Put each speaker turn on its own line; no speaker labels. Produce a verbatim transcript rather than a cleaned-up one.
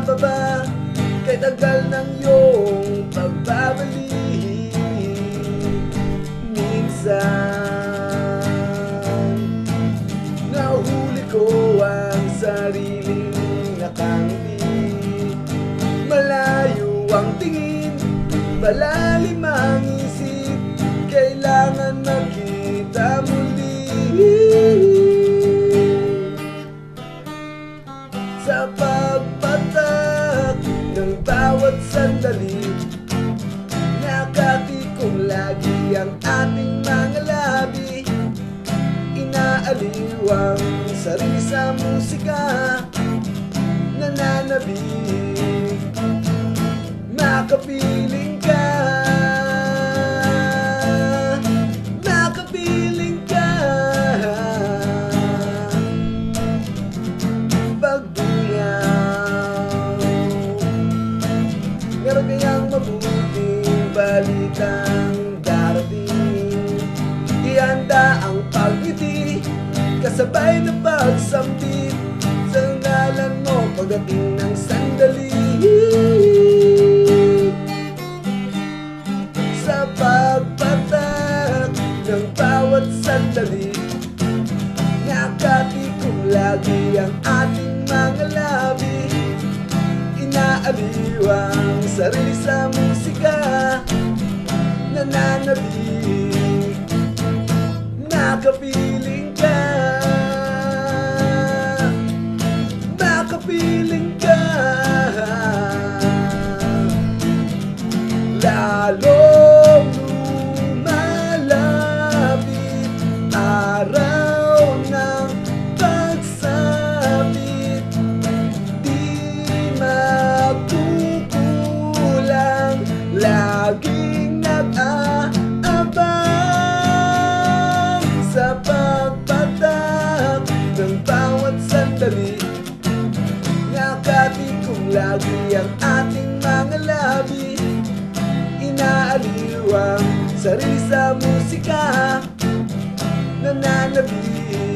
pa ba? Kay tagal ng iyong pagbabalik. Minsan nahuli ko ang sariling nakangiti. Malayo ang tingin, malalim ang isip, kailangan magkita muli. Sa pagpatak ng bawat sandali, nakatikong lagi ang ating mga labi. Inaaliw ang sarili sa musika, nananabik, makapiling ka, makapiling ka. Pagbungaw, meron kayang mabuting balitang darating. Ihanda ang pagngiti, kasabay na pagsambit sa ngalan mo pagdating ng sandali. Sa pagpatak ng bawat sandali, nakatikong lagi ang ating mga labi. Inaaliw ang sarili sa musika, nananabik, makapiling ka, makapiling ka. Lalong lumalapit araw ng pagsapit, di magkukulang, laging nag-aabang. Sa pagpatak ng bawat sandali, nakatikong lagi ang ating mga labi. Inaaliw ang sarili sa musika, nananabik,